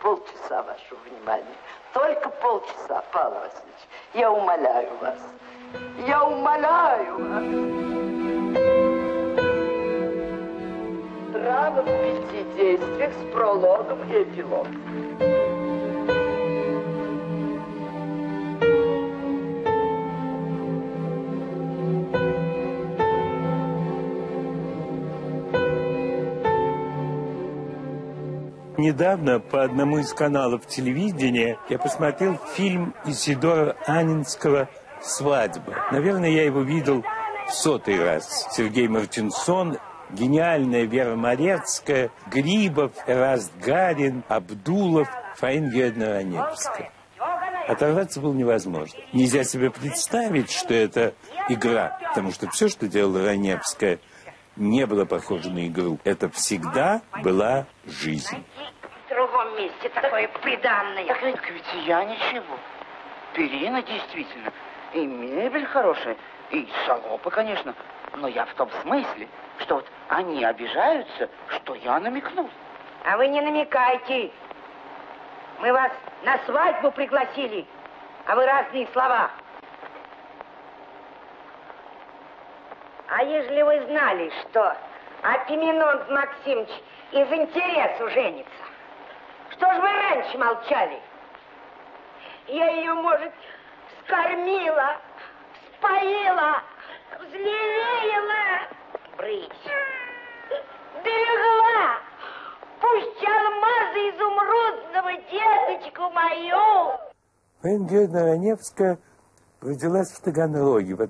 полчаса вашего внимания. Только полчаса, Павел Васильевич. Я умоляю вас. Я умоляю вас. Драма в 5 действиях с прологом и эпилогом. Недавно по одному из каналов телевидения я посмотрел фильм Исидора Анненского «Свадьба». Наверное, я его видел в 100-й раз. Сергей Мартинсон, гениальная Вера Морецкая, Грибов, Эраст Гарин, Абдулов, Фаина Георгиевна Раневская. Оторваться было невозможно. Нельзя себе представить, что это игра, потому что все, что делала Раневская, не было похоже на игру. Это всегда была жизнь. В другом месте такое приданное. Так ведь я ничего. Перина действительно. И мебель хорошая. И салопы, конечно. Но я в том смысле, что вот они обижаются, что я намекнул. А вы не намекайте. Мы вас на свадьбу пригласили, а вы разные слова. А ежели вы знали, что Апиминонт Максимович из интересу женится, что ж вы раньше молчали? Я ее, может, скормила, споила, взлелеяла, брысь, берегла, пусть алмазы изумрудного деточку мою. Фаина Георгиевна Раневская родилась в Таганроге в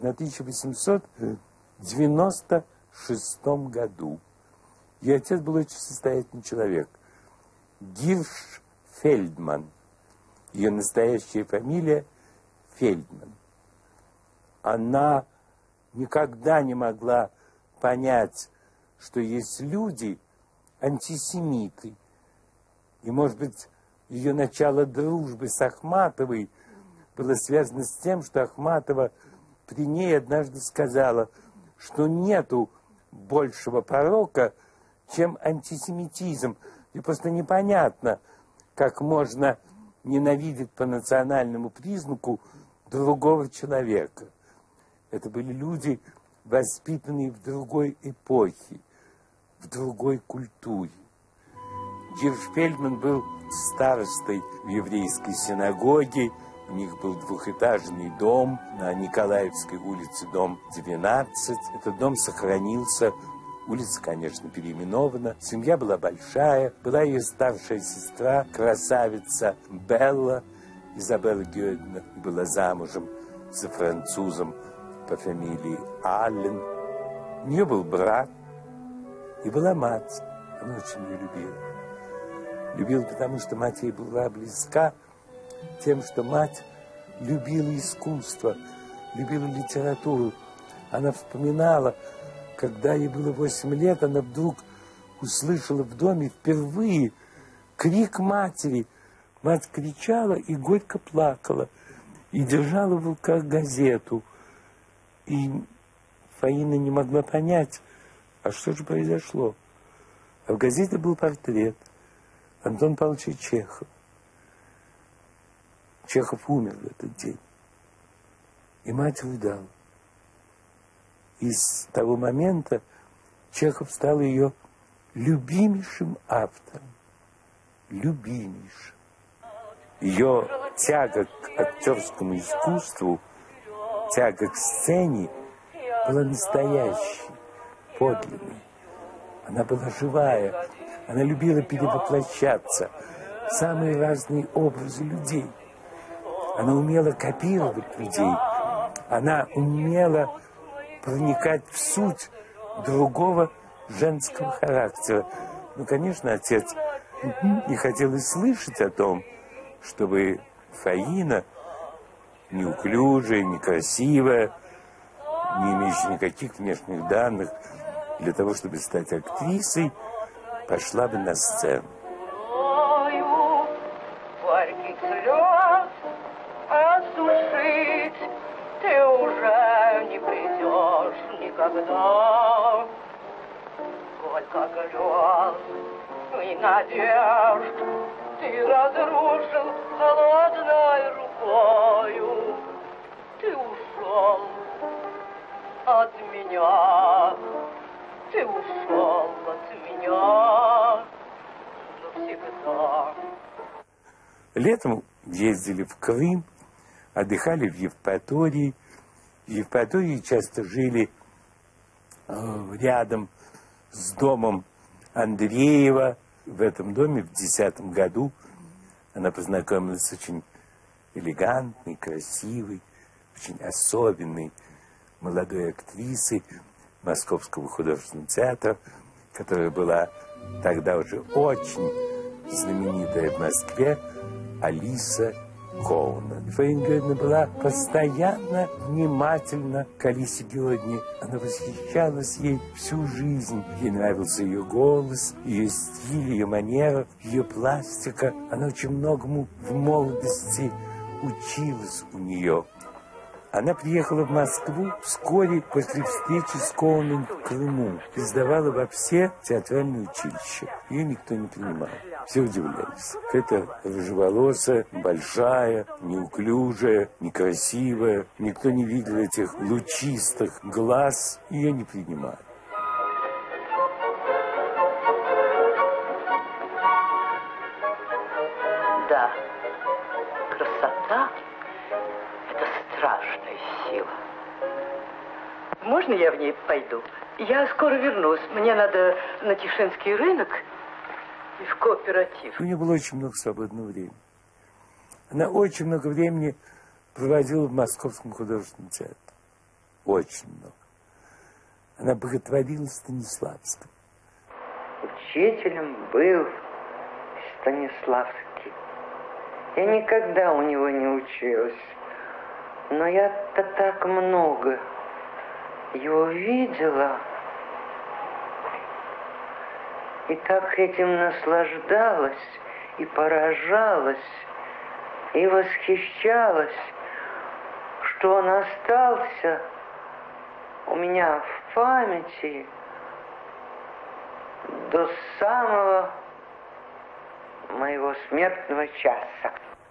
1896 году. Ее отец был очень состоятельный человек. Гирш Фельдман. Ее настоящая фамилия Фельдман. Она никогда не могла понять, что есть люди антисемиты. И, может быть, ее начало дружбы с Ахматовой было связано с тем, что Ахматова при ней однажды сказала, что нету большего порока, чем антисемитизм. И просто непонятно, как можно ненавидеть по национальному признаку другого человека. Это были люди, воспитанные в другой эпохе, в другой культуре. Гирш Фельдман был старостой в еврейской синагоге. У них был двухэтажный дом на Николаевской улице, дом 12. Этот дом сохранился. Улица, конечно, переименована. Семья была большая. Была ее старшая сестра, красавица Белла, Изабелла Георгиевна, была замужем за французом по фамилии Аллен. У нее был брат и была мать. Она очень ее любила. Любила, потому что мать ей была близка тем, что мать любила искусство, любила литературу. Она вспоминала, когда ей было 8 лет, она вдруг услышала в доме впервые крик матери. Мать кричала и горько плакала, и держала в руках газету. И Фаина не могла понять, а что же произошло. А в газете был портрет Антона Павловича Чехова. Чехов умер в этот день. И мать рыдала. И с того момента Чехов стал ее любимейшим автором. Любимейшим. Ее тяга к актерскому искусству, тяга к сцене была настоящей, подлинной. Она была живая. Она любила перевоплощаться в самые разные образы людей. Она умела копировать людей. Она умела проникать в суть другого женского характера. Ну, конечно, отец не хотел и слышать о том, чтобы Фаина, неуклюжая, некрасивая, не имеющая никаких внешних данных, для того, чтобы стать актрисой, пошла бы на сцену. Осушить ты уже не придешь никогда. Сколько грез и надежд ты разрушил холодной рукою. Ты ушел от меня, ты ушел от меня навсегда. Летом ездили в Крым, отдыхали в Евпатории. В Евпатории часто жили рядом с домом Андреева. В этом доме в 2010 году она познакомилась с очень элегантной, красивой, очень особенной молодой актрисой Московского художественного театра, которая была тогда уже очень знаменитая в Москве, Алиса Коунен. Фаина Георгиевна была постоянно внимательна к Алисе Георгиевне. Она восхищалась ей всю жизнь. Ей нравился ее голос, ее стиль, ее манера, ее пластика. Она очень многому в молодости училась у нее. Она приехала в Москву вскоре после встречи с Коунен в Крыму и сдавала во все театральные училища. Ее никто не принимал. Все удивлялись. Это рыжеволосая, большая, неуклюжая, некрасивая. Никто не видел этих лучистых глаз. Ее не принимали. Да, красота — это страшная сила. Можно я в ней пойду? Я скоро вернусь. Мне надо на Тишинский рынок и в кооператив. У нее было очень много свободного времени. Она очень много времени проводила в Московском художественном театре. Очень много. Она боготворила Станиславского. Учителем был Станиславский. Я никогда у него не училась. Но я-то так много его видела. И так этим наслаждалась, и поражалась, и восхищалась, что он остался у меня в памяти до самого моего смертного часа.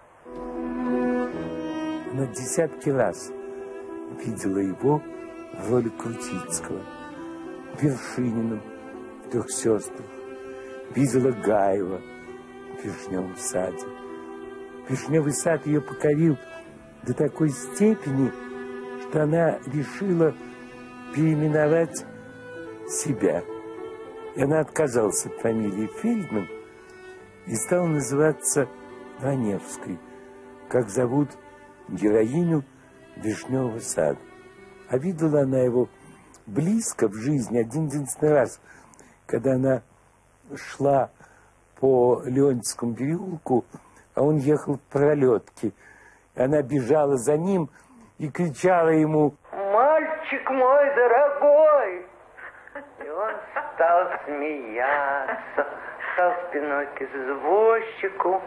Она десятки раз видела его в роли Крутицкого, Вершинина в «Трех сестрах», видела Гаева в «Вишневом саде». «Вишневый сад» ее покорил до такой степени, что она решила переименовать себя. И она отказалась от фамилии Фельдман и стала называться Раневской, как зовут героиню «Вишневого сада». А видела она его близко в жизни один-единственный раз, когда она шла по Леонтьевскому переулку, а он ехал в пролетке. И она бежала за ним и кричала ему: «Мальчик мой дорогой!» И он стал смеяться, стал спиной к извозчику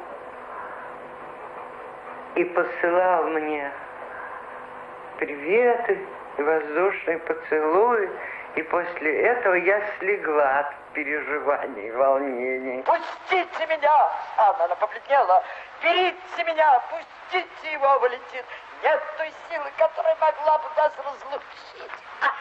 и посылал мне приветы и воздушные поцелуи. И после этого я слегла от переживаний и волнений. Пустите меня! Она побледнела. Берите меня! Пустите его, Валентин! Нет той силы, которая могла бы нас разлучить.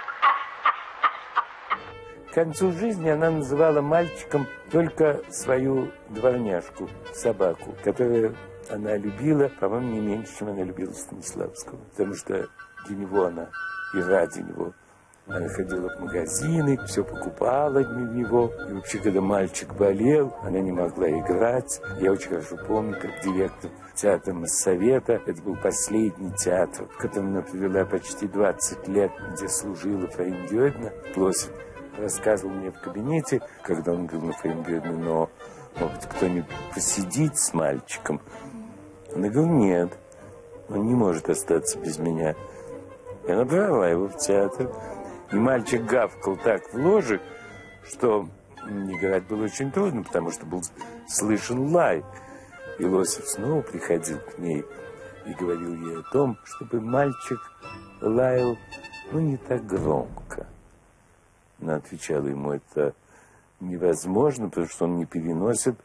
К концу жизни она называла мальчиком только свою дворняжку, собаку, которую она любила, по-моему, не меньше, чем она любила Станиславского. Потому что для него она и ради него она ходила в магазины, все покупала для него. И вообще, когда мальчик болел, она не могла играть. Я очень хорошо помню, как директор театра Моссовета, это был последний театр, в котором она провела почти 20 лет, где служила Фаина Георгиевна. Лосев рассказывал мне в кабинете, когда он говорил: Фаина Георгиевна, но может кто-нибудь посидеть с мальчиком? Она говорила: нет, он не может остаться без меня. И она брала его в театр. И мальчик гавкал так в ложе, что играть было очень трудно, потому что был слышен лай. И Лосев снова приходил к ней и говорил ей о том, чтобы мальчик лаял, не так громко. Она отвечала ему: это невозможно, потому что он не переносит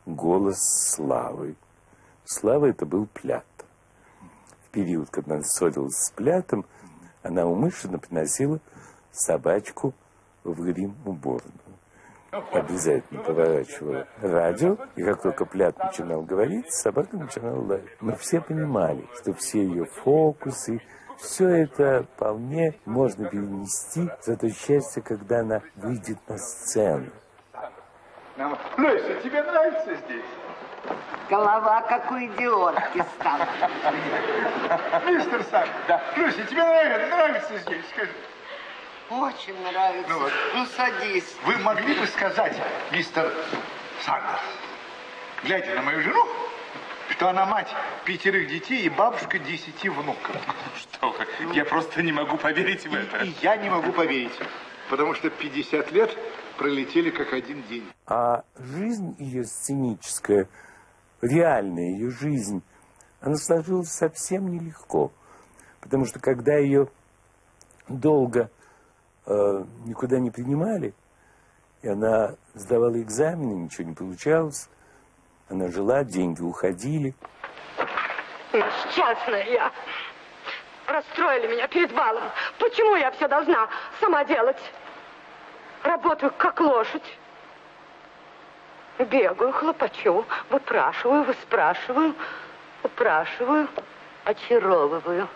голос Славы. Слава это был Плят. В период, когда она ссорилась с Плятом, она умышленно приносила собачку в грим-уборную. Обязательно поворачивала радио, и как только Плят начинал говорить, собака начинала лаять. Мы все понимали, что все ее фокусы, все это вполне можно перенести за то счастье, когда она выйдет на сцену. Люся, тебе нравится здесь? Голова как у идиотки стала. Мистер Сан, да. Люся, тебе нравится здесь? Скажи. Очень нравится. Ну вот. Ну, садись. Вы могли бы сказать, мистер Сандерс, глядя на мою жену, что она мать 5 детей и бабушка 10 внуков? Что вы, я просто не могу поверить в это. И я не могу поверить, потому что 50 лет пролетели как один день. А жизнь ее сценическая, реальная ее жизнь, она сложилась совсем нелегко. Потому что когда ее долго никуда не принимали, и она сдавала экзамены, ничего не получалось, она жила, деньги уходили. Несчастная я. Расстроили меня перед балом. Почему я все должна сама делать? Работаю как лошадь. Бегаю, хлопочу, выпрашиваю, выспрашиваю, упрашиваю, очаровываю.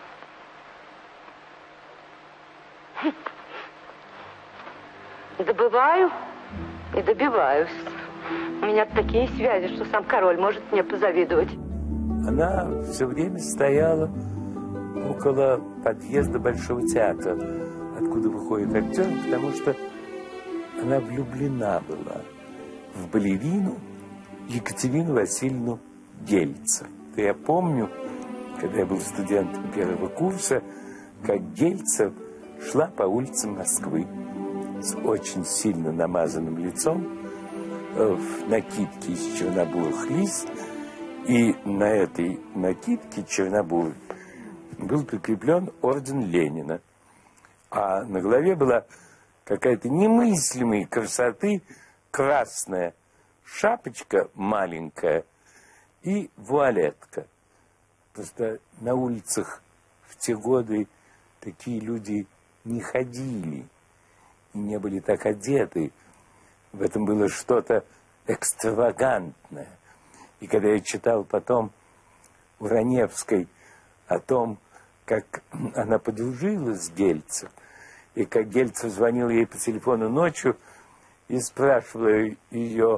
Добываю и добиваюсь. У меня такие связи, что сам король может мне позавидовать. Она все время стояла около подъезда Большого театра, откуда выходит актер, потому что она влюблена была в балерину Екатерину Васильевну Гельцер. Я помню, когда я был студентом первого курса, как Гельцер шла по улицам Москвы с очень сильно намазанным лицом, в накидке из чернобурых лист, и на этой накидке чернобурой был прикреплен орден Ленина. А на голове была какая-то немыслимой красоты красная шапочка маленькая и вуалетка. Просто на улицах в те годы такие люди не ходили и не были так одеты. В этом было что-то экстравагантное. И когда я читал потом у Раневской о том, как она подружилась с Гельцер, и как Гельцер звонил ей по телефону ночью и спрашивала ее: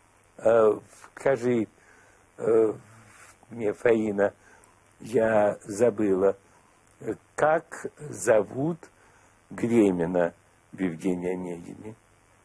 скажи мне, Фаина, я забыла, как зовут Гремина в Евгении Онегине?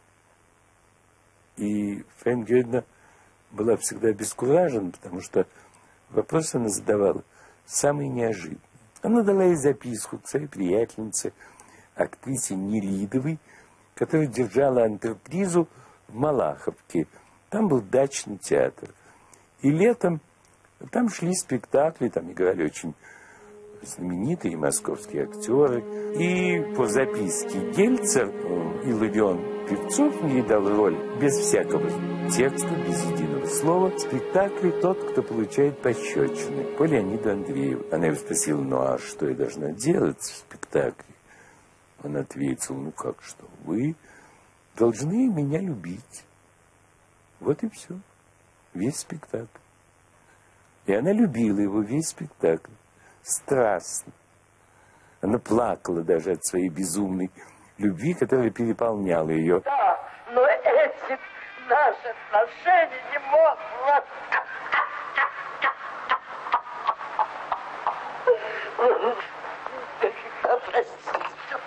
И Фаина Георгиевна была всегда обескуражена, потому что вопросы она задавала самые неожиданные. Она дала ей записку к своей приятельнице, актрисе Нелидовой, которая держала антрепризу в Малаховке. Там был дачный театр. И летом там шли спектакли, там играли очень знаменитые московские актеры. И по записке Гельцер Илларион Певцов ей дал роль без всякого текста, без единого слова в спектакле «Тот, кто получает пощечины» по Леониду Андрееву. Она его спросила: ну а что я должна делать в спектакле? Он ответил: ну как что, вы должны меня любить. Вот и все. Весь спектакль. И она любила его весь спектакль. Страстно. Она плакала даже от своей безумной любви, которая переполняла ее. Да, но эти наши отношения не могут. Простите.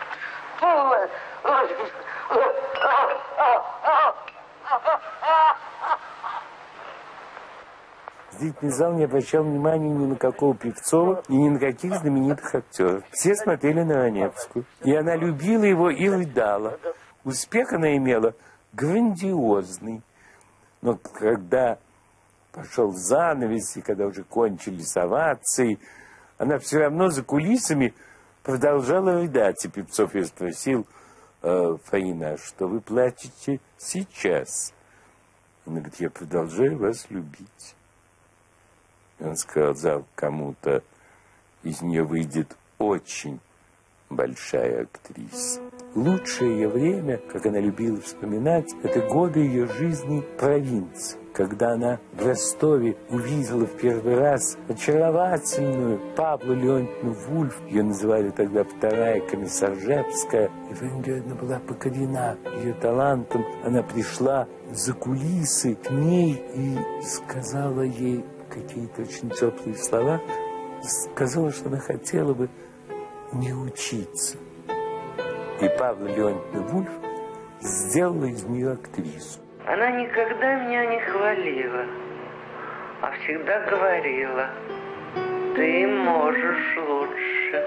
Зрительный зал не обращал внимания ни на какого Певцова и ни на каких знаменитых актеров. Все смотрели на Раневскую. И она любила его и рыдала. Успех она имела грандиозный. Но когда пошел занавес, и когда уже кончились овации, она все равно за кулисами продолжала рыдать. И Певцов ее спросил: Фаина, что вы плачете сейчас? Она говорит, я продолжаю вас любить. И он сказал, кому-то из нее выйдет очень большая актриса. Лучшее ее время, как она любила вспоминать, это годы ее жизни в провинции, когда она в Ростове увидела в первый раз очаровательную Павлу Леонтьевну Вульф, ее называли тогда вторая Комиссаржевская, и Фаина была покорена ее талантом. Она пришла за кулисы к ней и сказала ей какие-то очень теплые слова, сказала, что она хотела бы не учиться. И Павла Леонтьевна Вульф сделала из нее актрису. Она никогда меня не хвалила, а всегда говорила, ты можешь лучше.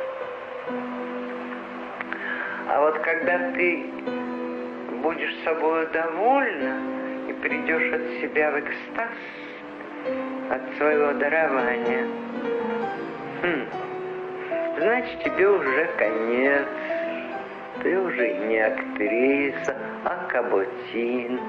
А вот когда ты будешь собой довольна и придешь от себя в экстаз, от своего дарования, значит, тебе уже конец. Ты уже не актриса, а каботин.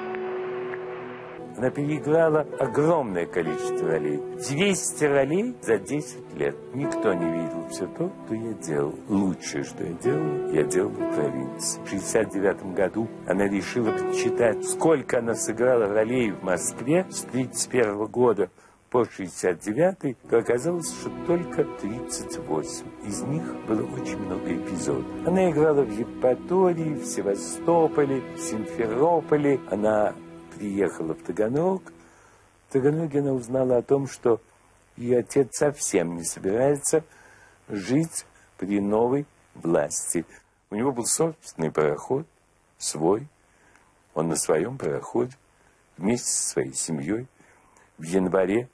Она переиграла огромное количество ролей. 200 ролей за 10 лет. Никто не видел все то, что я делал. Лучшее, что я делал в провинции. В 1969 году она решила подсчитать, сколько она сыграла ролей в Москве с 1931 года по 1969, то оказалось, что только 38. Из них было очень много эпизодов. Она играла в Евпатории, в Севастополе, в Симферополе. Она приехала в Таганрог. В Таганроге она узнала о том, что ее отец совсем не собирается жить при новой власти. У него был собственный пароход, свой. Он на своем пароходе вместе со своей семьей в январе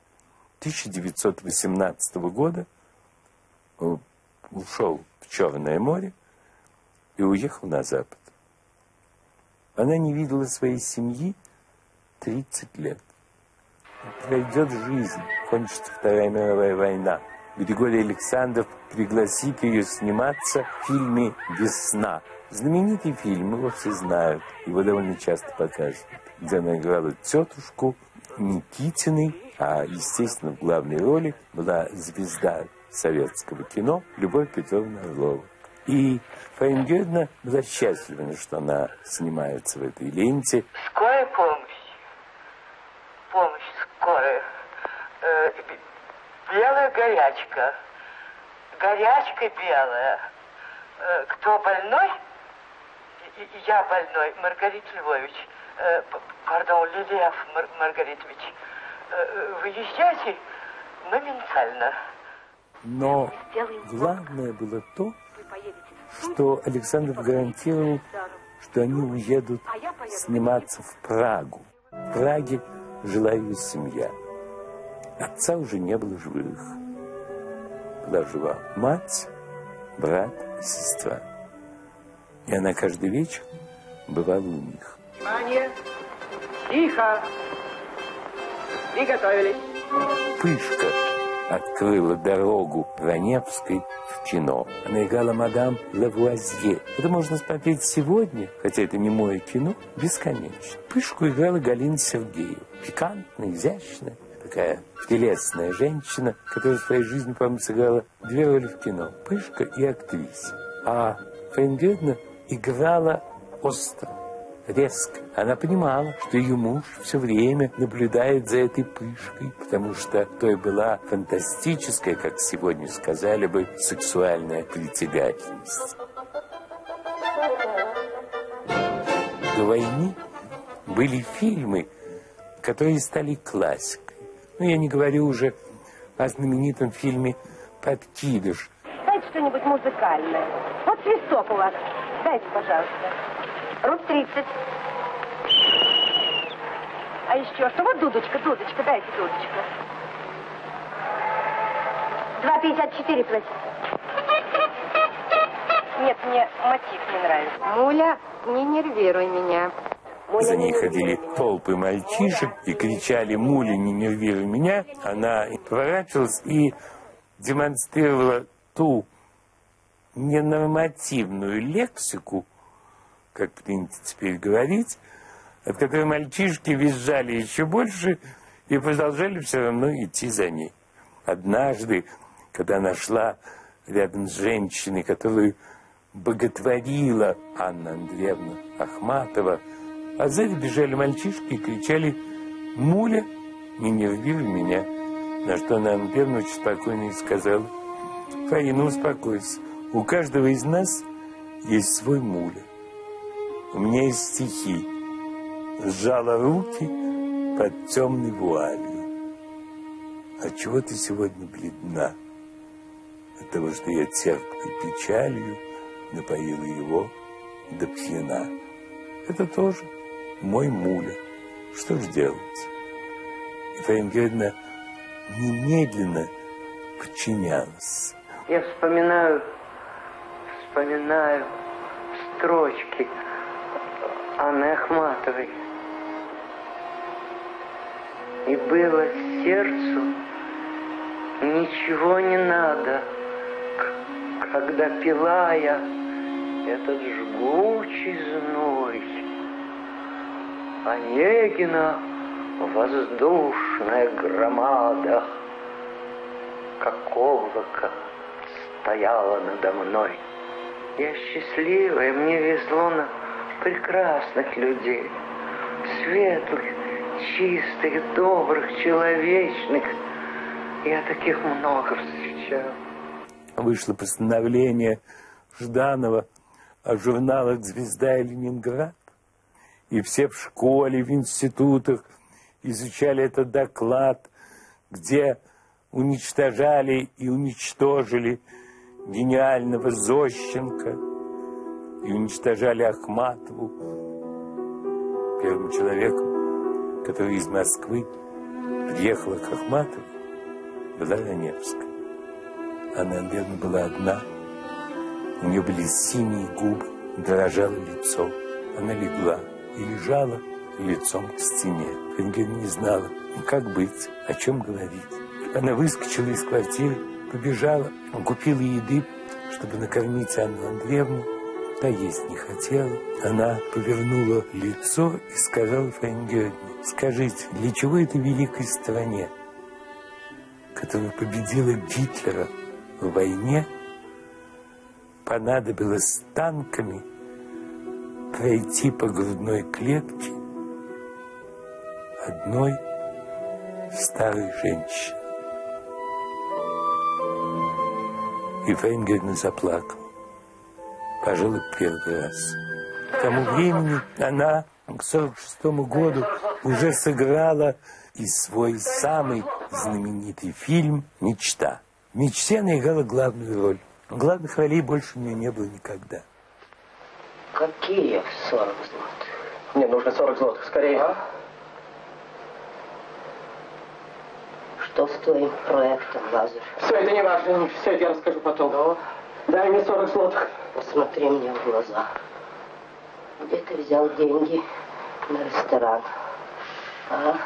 1918 года ушел в Черное море и уехал на Запад. Она не видела своей семьи 30 лет. Пройдет жизнь, кончится Вторая мировая война. Григорий Александров пригласит ее сниматься в фильме «Весна». Знаменитый фильм, его все знают, его довольно часто показывают, где она играла тетушку Никитиной, а, естественно, в главной роли была звезда советского кино Любовь Петровна Орлова. И Фаина Георгиевна была счастлива, что она снимается в этой ленте. Скорая помощь. Помощь скорая. Белая горячка. Горячка белая. Кто больной? Я больной, Маргарит Львович. Пардон, Лилиев Маргаритович. Выезжайте моментально. Но главное было то, что Александров гарантировал, что они уедут сниматься в Прагу. В Праге жила ее семья. Отца уже не было живых. Была жива мать, брат и сестра. И она каждый вечер бывала у них. Внимание! Тихо! Приготовились. Пышка открыла дорогу Раневской в кино. Она играла мадам Лавуазье. Это можно смотреть сегодня, хотя это не мое кино, бесконечно. Пышку играла Галина Сергеева. Пикантная, изящная, такая телесная женщина, которая в своей жизни, по-моему, сыграла 2 роли в кино. Пышка и актриса. А Фаина Георгиевна играла остро, резко. Она понимала, что ее муж все время наблюдает за этой Пышкой, потому что той была фантастическая, как сегодня сказали бы, сексуальная притягательность. До войны были фильмы, которые стали классикой. Ну, я не говорю уже о знаменитом фильме «Подкидыш». Дайте что-нибудь музыкальное. Вот свисток у вас. Дайте, пожалуйста. Руб 30. А еще что? Вот дудочка, дайте дудочку. 2,54 платить. Нет, мне мотив не нравится. Муля, не нервируй меня. Муля, за ней ходили толпы мальчишек и кричали: «Муля, не нервируй меня». Она поворачивалась и демонстрировала ту ненормативную лексику, как принято теперь говорить, от которой мальчишки визжали еще больше и продолжали все равно идти за ней. Однажды, когда она шла рядом с женщиной, которую боготворила Анна Андреевна Ахматова, а сзади бежали мальчишки и кричали: «Муля, не нервируй меня!» На что Анна Андреевна очень спокойно и сказала: «Фаина, успокойся, у каждого из нас есть свой муля. У меня есть стихи». Сжала руки под темной вуалью. «А чего ты сегодня бледна?» «От того, что я терпкой печалью напоила его до пьяна. Это тоже мой муля. Что ж делать?» И Фаина Георгиевна немедленно подчинялась. Я вспоминаю строчки Анны Ахматовой. И было сердцу ничего не надо, когда пила я этот жгучий зной. Онегина воздушная громада, как облако, стояла надо мной. Я счастливая, мне везло на прекрасных людей, светлых, чистых, добрых, человечных. Я таких много встречал. Вышло постановление Жданова о журналах «Звезда» и «Ленинград». И все в школе, в институтах изучали этот доклад, где уничтожали и уничтожили гениального Зощенко и уничтожали Ахматову. Первым человеком, который из Москвы приехала к Ахматовой, была Раневская. Анна Андреевна была одна, у нее были синие губы, дрожало лицо. Она легла и лежала лицом к стене. Фаина Георгиевна не знала, как быть, о чем говорить. Она выскочила из квартиры, побежала, купила еды, чтобы накормить Анну Андреевну. Та есть не хотела. Она повернула лицо и сказала Фаине Георгиевне: «Скажите, для чего этой великой стране, которая победила Гитлера в войне, понадобилось танками пройти по грудной клетке одной старой женщины?» И Фаина Георгиевна заплакала. Пожалуй, первый раз. К тому времени она к 1946 году уже сыграла и свой самый знаменитый фильм «Мечта». В «Мечте» она играла главную роль. Главных ролей больше у нее не было никогда. Какие 40 злотых? Мне нужно 40 злотых, скорее. А? Что с твоим проектом, Лазарь? Все это не важно, все это я расскажу потом. Но... Дай мне 40 злотых. Посмотри мне в глаза. Где ты взял деньги на ресторан? А?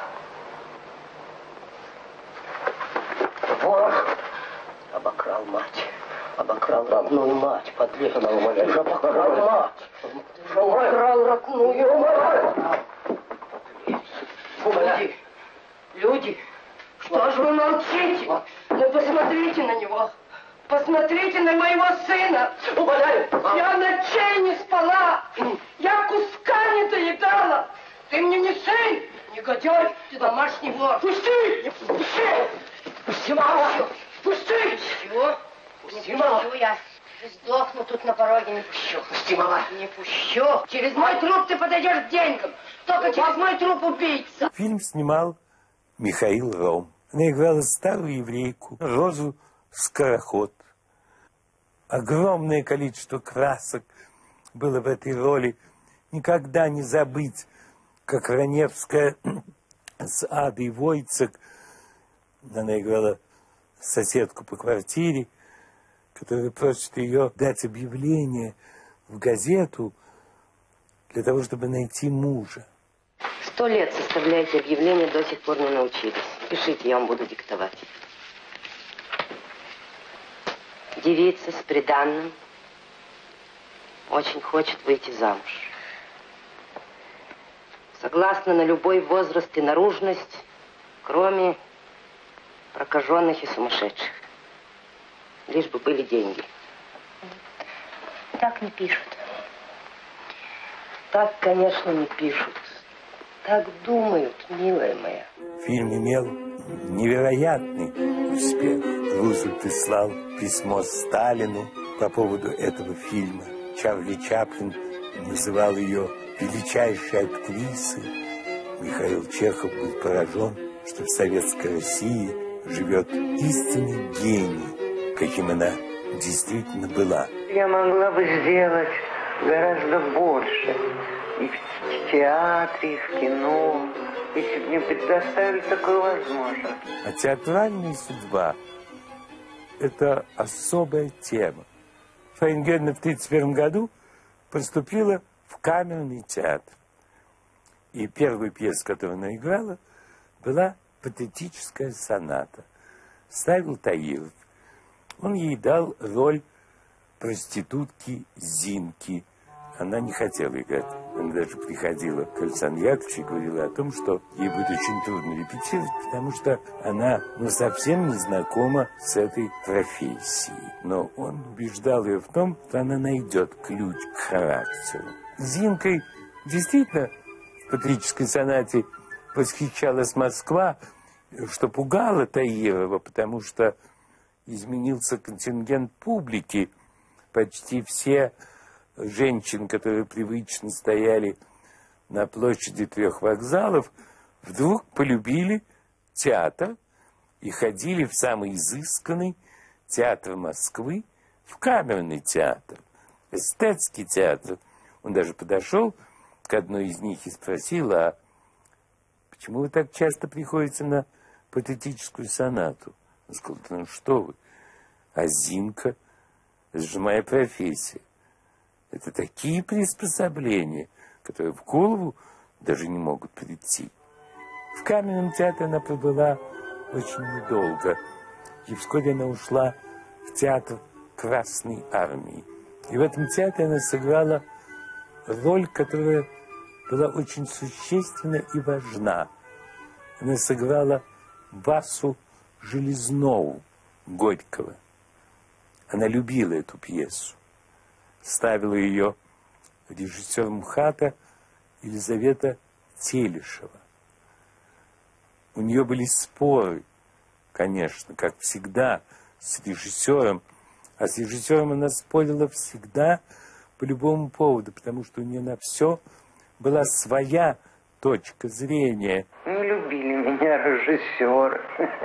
Ворох! Обокрал мать. Обокрал родную мать, подлец. Ты же обокрал мать. Ты же обокрал родную мать. Люди, что же вы молчите? Ну посмотрите на него. Посмотрите на моего сына. Я ночей не спала. Я куска не доедала. Ты мне не сын, негодяй, ты домашний вор. Пусти! Пусти! Пусти, мама! Пусти! Чего? Пусти, мама! Я сдохну тут на пороге, не пущу. Пусти, мама! Не пущу. Через мой труп ты подойдешь к деньгам. Только через мой труп убийца. Фильм снимал Михаил Ром. Она играла старую еврейку Розу Скороход. Огромное количество красок было в этой роли. Никогда не забыть, как Раневская с Адой Войцек, она играла соседку по квартире, которая просит ее дать объявление в газету для того, чтобы найти мужа. 100 лет составляете объявление, до сих пор не научились. Пишите, я вам буду диктовать. Девица с приданным очень хочет выйти замуж. Согласна на любой возраст и наружность, кроме прокаженных и сумасшедших. Лишь бы были деньги. Так не пишут. Так, конечно, не пишут. Так думают, милая моя. Фильм имел невероятный успех. Рузвельт прислал письмо Сталину по поводу этого фильма. Чарли Чаплин называл ее величайшей актрисой. Михаил Чехов был поражен, что в советской России живет истинный гений, каким она действительно была. Я могла бы сделать гораздо больше и в театре, и в кино, если бы мне предоставили такую возможность. А театральная судьба – это особая тема. Фаина Георгиевна в 1931 году поступила в камерный театр. И первая пьеса, которую она играла, была «Патетическая соната». Ставил Таиров. Он ей дал роль проститутки Зинки. Она не хотела играть. Она даже приходила к Александру Яковлевичу и говорила о том, что ей будет очень трудно репетировать, потому что она совсем не знакома с этой профессией. Но он убеждал ее в том, что она найдет ключ к характеру. Зинкой действительно в «Патетической сонате» восхищалась Москва, что пугало Таирова, потому что изменился контингент публики. Почти все женщин, которые привычно стояли на площади 3 вокзалов, вдруг полюбили театр и ходили в самый изысканный театр Москвы, в камерный театр, эстетский театр. Он даже подошел к одной из них и спросил: а почему вы так часто приходите на «Патетическую сонату»? Он сказал: ну что вы, а Зинка, это же моя профессия. Это такие приспособления, которые в голову даже не могут прийти. В камерном театре она пробыла очень недолго. И вскоре она ушла в театр Красной Армии. И в этом театре она сыграла роль, которая была очень существенна и важна. Она сыграла Васю Железнову Горького. Она любила эту пьесу. Ставила ее режиссер МХАТа Елизавета Телешева. У нее были споры, конечно, как всегда, с режиссером. А с режиссером она спорила всегда по любому поводу, потому что у нее на все была своя точка зрения. Не любили меня режиссеры.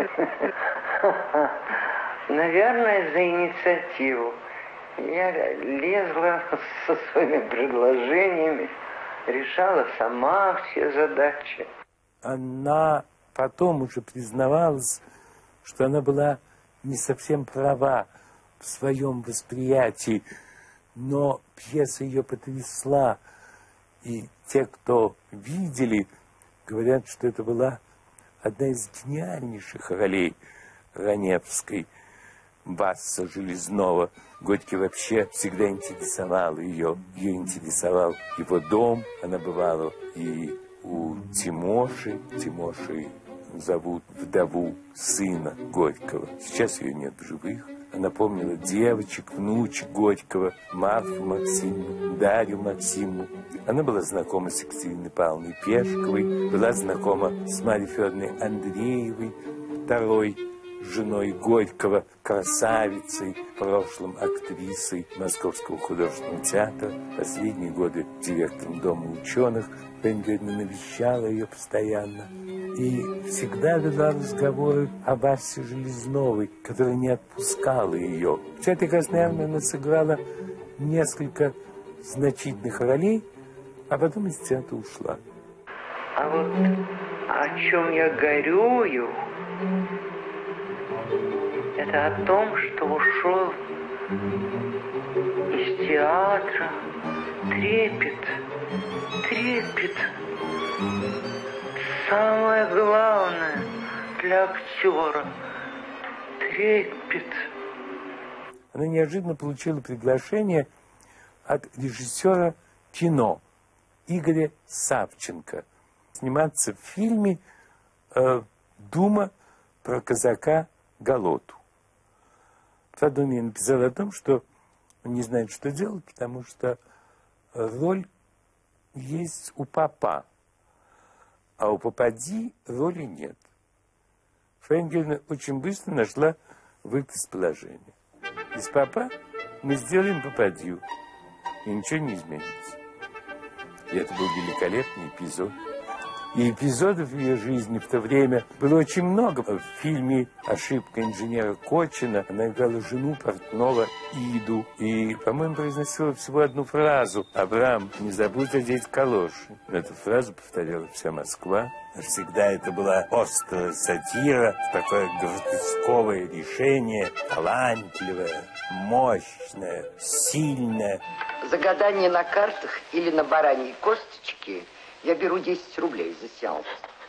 Наверное, за инициативу. Я лезла со своими предложениями, решала сама все задачи. Она потом уже признавалась, что она была не совсем права в своем восприятии, но пьеса ее потрясла. И те, кто видели, говорят, что это была одна из гениальнейших ролей Раневской, Вася Железнова. Горький вообще всегда интересовал ее. Ее интересовал его дом. Она бывала и у Тимоши. Тимоши зовут вдову сына Горького. Сейчас ее нет в живых. Она помнила девочек, внучек Горького, Марфу Максимовну, Дарью Максимовну. Она была знакома с Екатериной Павловной Пешковой, была знакома с Марьей Федоровной Андреевой, второй женой Горького, красавицей, в прошлом актрисой Московского художественного театра, последние годы директором Дома ученых. Фаина Георгиевна навещала ее постоянно и всегда вела разговоры о Васе Железновой, которая не отпускала ее. В театре Красной Армии она сыграла несколько значительных ролей, а потом из театра ушла. А вот о чем я горюю, это о том, что ушел из театра трепет. Самое главное для актера – трепет. Она неожиданно получила приглашение от режиссера кино Игоря Савченко. сниматься в фильме «Дума про казака Голоту». Потом я написал о том, что он не знает, что делать, потому что роль есть у папа, а у попади роли нет. Фаина Георгиевна очень быстро нашла выход из положения. Из папа мы сделаем попадью, и ничего не изменится. И это был великолепный эпизод. И эпизодов в ее жизни в то время было очень много. В фильме «Ошибка инженера Кочина» она играла жену портного Иду. И, по-моему, произносила всего одну фразу: «Абрам, не забудь одеть калоши». Эту фразу повторяла вся Москва. Всегда это была острая сатира, такое гротесковое решение, талантливое, мощное, сильное. За гадание на картах или на бараньей косточке я беру 10 рублей за сеанс.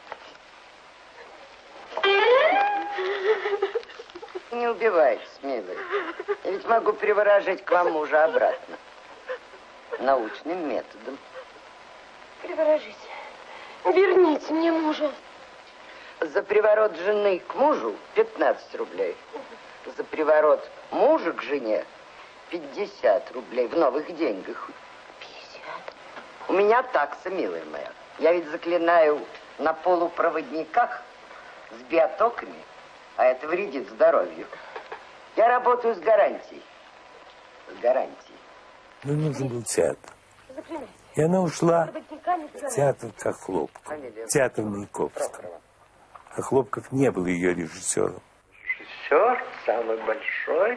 Не убивайтесь, милый. Я ведь могу приворожить к вам мужа обратно. Научным методом. Приворожите. Верните мне мужа. За приворот жены к мужу 15 рублей. За приворот мужа к жене 50 рублей в новых деньгах. 50? У меня такса, милая моя. Я ведь заклинаю на полупроводниках с биотоками, а это вредит здоровью. Я работаю с гарантией. С гарантией. Ну, нужен был театр. И она ушла в театр Хохловкова, театр Маяковского. Хохловков не был ее режиссером. Режиссер самый большой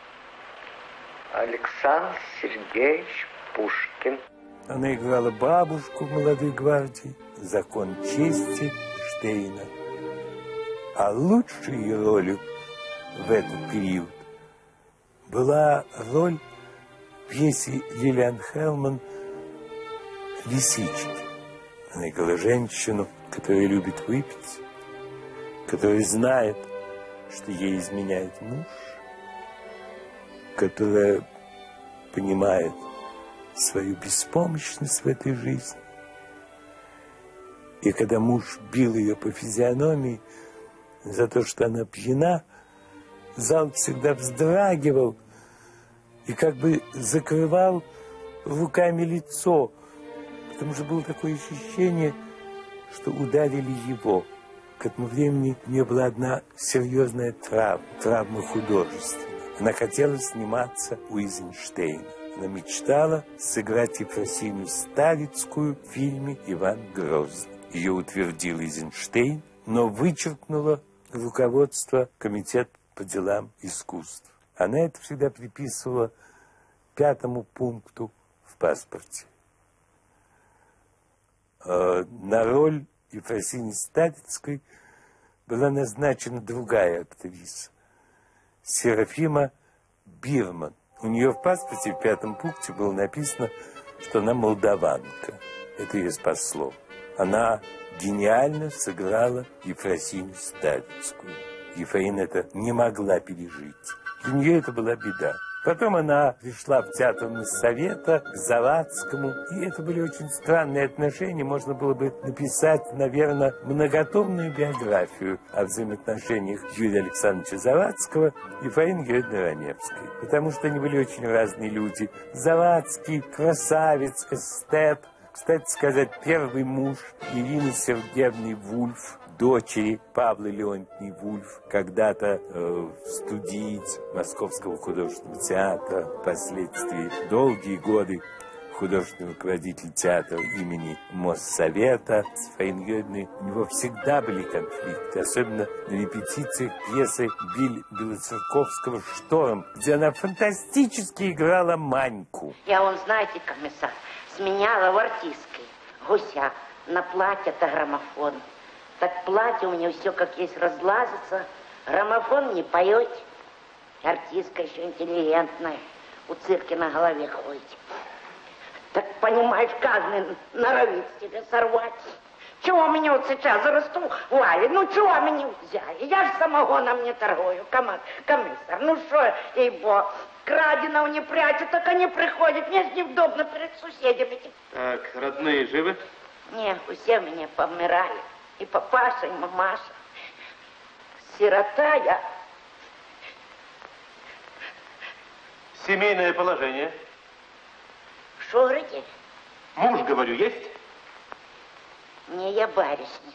Александр Сергеевич Пушкин. Она играла бабушку в «Молодой гвардии», «Закон чести» Штейна. А лучшей ее ролью в этот период была роль в пьесе Лилиан Хелман «Лисички». Она играла женщину, которая любит выпить, которая знает, что ей изменяет муж, которая понимает свою беспомощность в этой жизни. И когда муж бил ее по физиономии за то, что она пьяна, зал всегда вздрагивал и как бы закрывал руками лицо, потому что было такое ощущение, что ударили его. К этому времени у нее была одна серьезная травма художественная. Она хотела сниматься у Эйзенштейна. Она мечтала сыграть Ефросинью Старицкую в фильме «Иван Грозный». Ее утвердил Эйзенштейн, но вычеркнуло руководство Комитета по делам искусств. Она это всегда приписывала 5-му пункту в паспорте. На роль Ефросиньи Старицкой была назначена другая актриса, Серафима Бирман. У нее в паспорте в 5-м пункте было написано, что она молдаванка. Это ее спасло. Она гениально сыграла Ефросинью Старицкую. Ефраина это не могла пережить. Для нее это была беда. Потом она пришла в театр Моссовета к Завадскому, и это были очень странные отношения. Можно было бы написать, наверное, многотомную биографию о взаимоотношениях Юрия Александровича Завадского и Фаины Георгиевны Раневской, потому что они были очень разные люди. Завадский красавец, эстет. Кстати сказать, первый муж Ирины Сергеевны Вульф, дочери Павла Леонтьевны Вульф, когда-то студиец Московского художественного театра, впоследствии долгие годы художественный руководитель театра имени Моссовета. С Фаиной Георгиевной у него всегда были конфликты, особенно на репетициях пьесы Белоцерковского «Шторм», где она фантастически играла Маньку. Я, знаете, комиссар, сменяла в артистской гуся на платье-то граммофон. Так платье у меня все как есть разлазится, граммофон не поет. Артистка еще интеллигентная, у цирки на голове ходит. Так понимаешь, каждый норовит тебе сорвать. Чего меня вот сейчас зарасту ловит? Ну чего меня взяли? Я же самогоном не торгую, комиссар. Ну что, ей-бо, краденого не прячут, так они приходят. Мне же неудобно перед соседями. Так, родные живы? Не, все меня помирали. И папаша, и мамаша. Сирота я. Семейное положение. Что говорите? Муж, говорю, есть? Не, я барышня.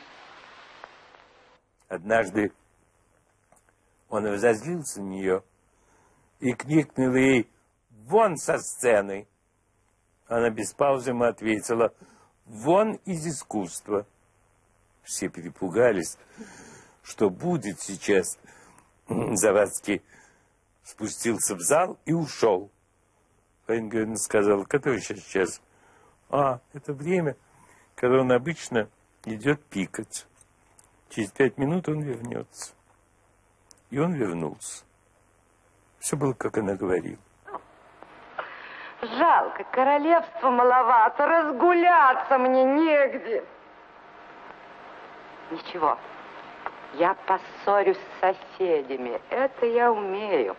Однажды он разозлился на нее и крикнул ей: «Вон со сцены!» Она без паузы ему ответила: «Вон из искусства». Все перепугались, что будет сейчас. Завадский спустился в зал и ушел. Фаина Георгиевна сказала: «Который сейчас час?» Это время, когда он обычно идет пикать. Через 5 минут он вернется. И он вернулся. Все было, как она говорила. Жалко, королевства маловато, разгуляться мне негде. Ничего, я поссорюсь с соседями, это я умею.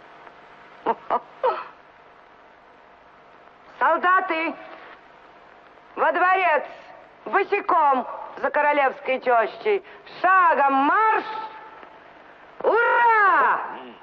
Солдаты, во дворец, босиком за королевской тещей, шагом марш! Ура!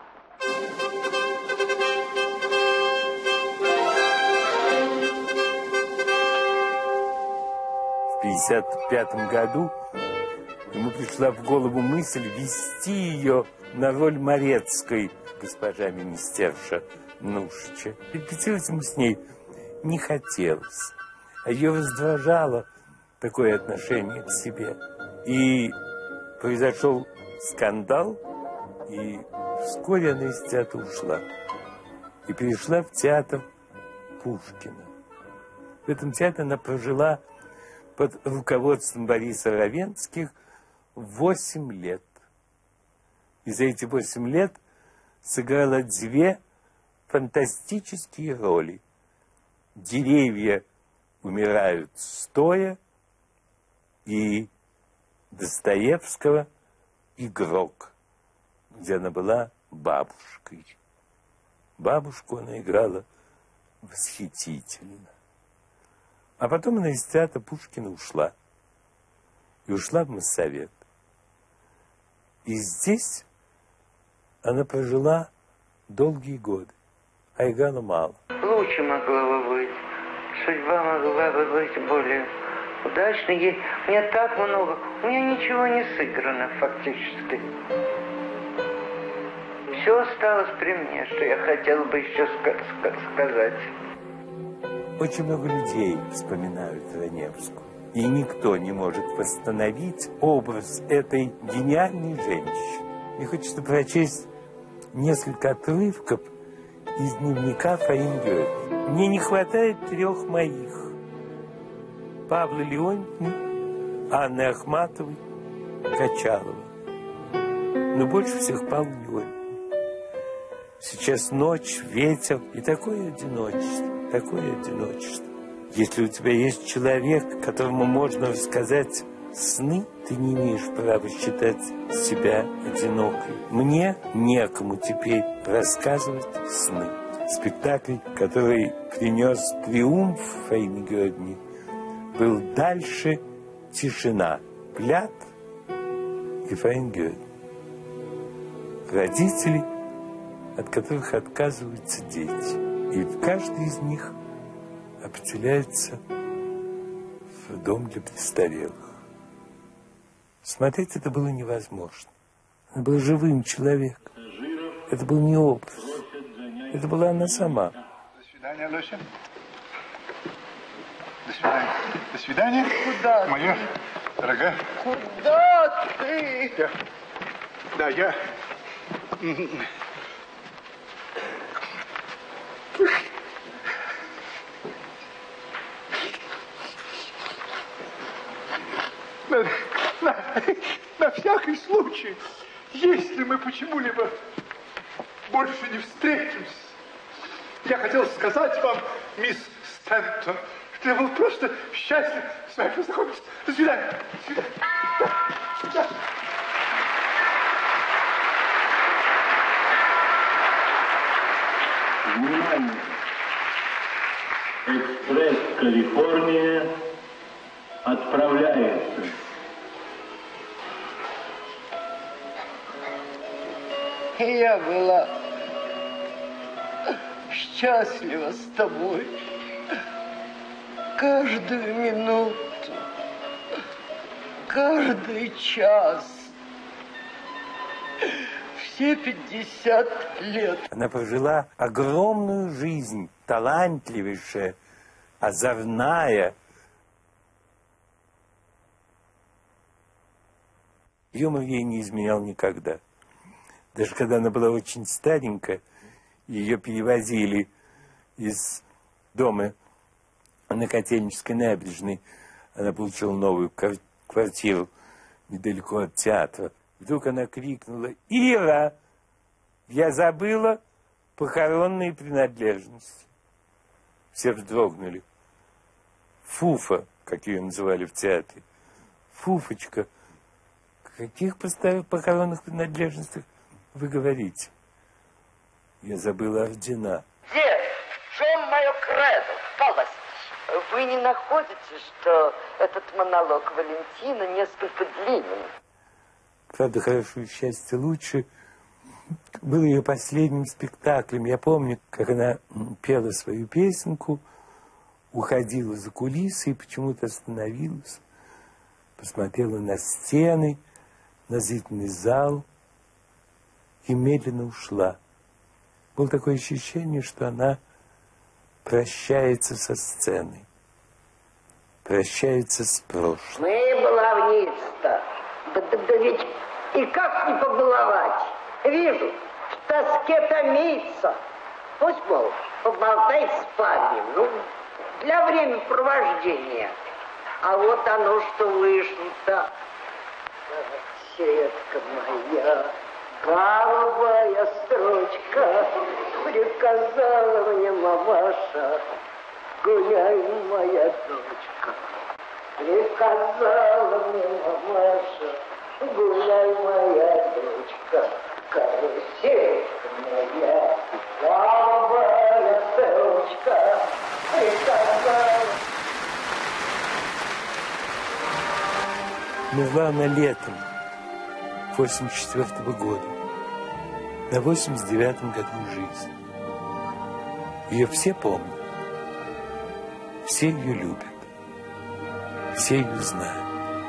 В 1955 году ему пришла в голову мысль ввести ее на роль Морецкой, госпожа министерша Нушича. Репетировать ему с ней не хотелось, а ее раздражало такое отношение к себе. И произошел скандал, и вскоре она из театра ушла и перешла в театр Пушкина. В этом театре она прожила под руководством Бориса Равенских 8 лет. И за эти 8 лет сыграла 2 фантастические роли. «Деревья умирают стоя» и Достоевского «Игрок», где она была бабушкой. Бабушку она играла восхитительно. А потом она из театра Пушкина ушла. И ушла в Моссовет. И здесь она прожила долгие годы, а играла мало. Лучше могло бы быть. Судьба могла бы быть более удачной. У меня так много. У меня ничего не сыграно фактически. Все осталось при мне, что я хотела бы еще сказать. Очень много людей вспоминают Раневскую. И никто не может восстановить образ этой гениальной женщины. Мне хочется прочесть несколько отрывков из дневника Фаины Георгиевны. Мне не хватает 3 моих. Павла Леонтьевны, Анны Ахматовой, Качалова. Но больше всех Павла Леонтьевны. Сейчас ночь, ветер и такое одиночество, такое одиночество. Если у тебя есть человек, которому можно рассказать сны, ты не имеешь права считать себя одинокой. Мне некому теперь рассказывать сны. Спектакль, который принес триумф Фаине Георгиевне, был «Дальше тишина», Плят и Фаина Георгиевна. Родители, от которых отказываются дети. И каждый из них определяется в дом для престарелых. Смотреть это было невозможно. Это был живым человеком. Это был не образ. Это была она сама. До свидания, Лося. До свидания. До свидания. Куда? Моя дорогая. Куда ты? Я... На всякий случай, если мы почему-либо больше не встретимся, я хотел сказать вам, мисс Стэнтон, что я был просто счастлив с вами познакомиться. До свидания. До свидания. Да. Внимание! Экспресс Калифорния отправляется. И я была счастлива с тобой каждую минуту, каждый час, все 50 лет. Она прожила огромную жизнь, талантливейшая, озорная. Юмор ей не изменял никогда. Даже когда она была очень старенькая, ее перевозили из дома на Котельнической набережной. Она получила новую квартиру недалеко от театра. Вдруг она крикнула: «Ира, я забыла похоронные принадлежности». Все вздрогнули. Фуфа, как ее называли в театре. Фуфочка, о каких похоронных принадлежностях вы говорите? Я забыла ордена. Дед, в чем мое кредо? Полость. Вы не находите, что этот монолог Валентина несколько длинен? Правда, хорошо и счастье лучше был ее последним спектаклем. Я помню, как она пела свою песенку, уходила за кулисы и почему-то остановилась, посмотрела на стены, на зрительный зал и медленно ушла. Было такое ощущение, что она прощается со сценой, прощается с прошлым. Мы баловница-то, да ведь и как не побаловать? Вижу, в тоске томится. Пусть, мол, поболтай с парнем, ну, для времяпровождения. А вот оно, что вышло-то. Сетка моя, голубая строчка, приказала мне мамаша, гуляй, моя дочка. Приказала мне мамаша, гуляй, моя дочка. Каруселька моя, голубая строчка, приказала. Умерла она летом 1984 года, на 89-м году жизни. Ее все помнят, все ее любят, все ее знают.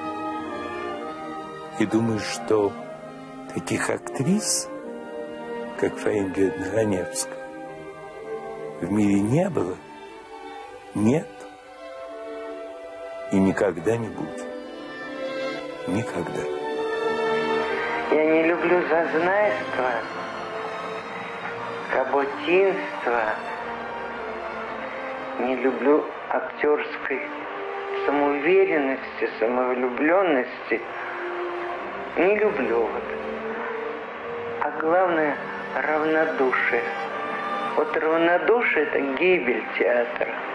И думаю, что таких актрис, как Фаина Георгиевна Раневская, в мире не было, нет и никогда не будет. Никогда. Я не люблю зазнайство, каботинство, не люблю актерской самоуверенности, самовлюбленности. Не люблю вот. А главное — равнодушие. Вот равнодушие — это гибель театра.